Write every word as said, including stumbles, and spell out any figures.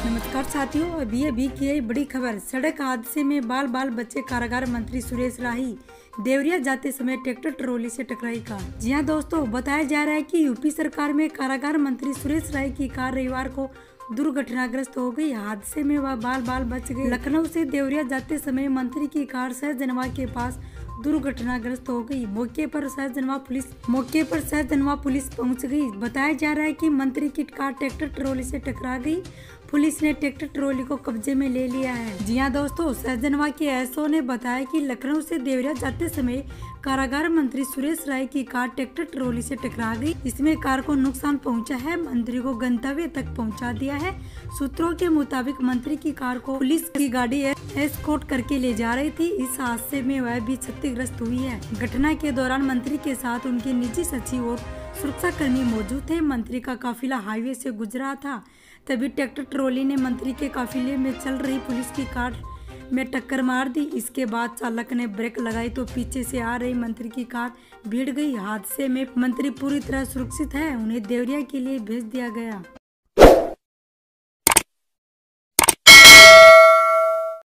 नमस्कार साथियों, अभी अभी की है बड़ी खबर। सड़क हादसे में बाल बाल बच्चे कारागार मंत्री सुरेश राही देवरिया जाते समय ट्रैक्टर ट्रॉली से टकराई कार। जी हां दोस्तों, बताया जा रहा है कि यूपी सरकार में कारागार मंत्री सुरेश राही की कार रविवार को दुर्घटनाग्रस्त हो गई। हादसे में वह बाल बाल बच गए। लखनऊ से देवरिया जाते समय मंत्री की कार सहजनवा के पास दुर्घटनाग्रस्त हो गई। मौके पर सहजनवा पुलिस मौके पर सहजनवा पुलिस पहुंच गई। बताया जा रहा है कि मंत्री की कार ट्रैक्टर ट्रॉली से टकरा गई। पुलिस ने ट्रैक्टर ट्रॉली को कब्जे में ले लिया है। जी हां दोस्तों, सहजनवा के एसओ ने बताया कि लखनऊ से देवरिया जाते समय कारागार मंत्री सुरेश राय की कार ट्रैक्टर ट्रॉली से टकरा गई। इसमें कार को नुकसान पहुंचा है। मंत्री को गंतव्य तक पहुंचा दिया है। सूत्रों के मुताबिक मंत्री की कार को पुलिस की गाड़ी एस्कॉर्ट करके ले जा रही थी। इस हादसे में वह भी क्षतिग्रस्त हुई है। घटना के दौरान मंत्री के साथ उनके निजी सचिव और सुरक्षा कर्मी मौजूद थे। मंत्री का काफिला हाईवे से गुजरा था, तभी ट्रैक्टर ट्रॉली ने मंत्री के काफिले में चल रही पुलिस की कार में टक्कर मार दी। इसके बाद चालक ने ब्रेक लगाई तो पीछे से आ रही मंत्री की कार भिड़ गई। हादसे में मंत्री पूरी तरह सुरक्षित है। उन्हें देवरिया के लिए भेज दिया गया।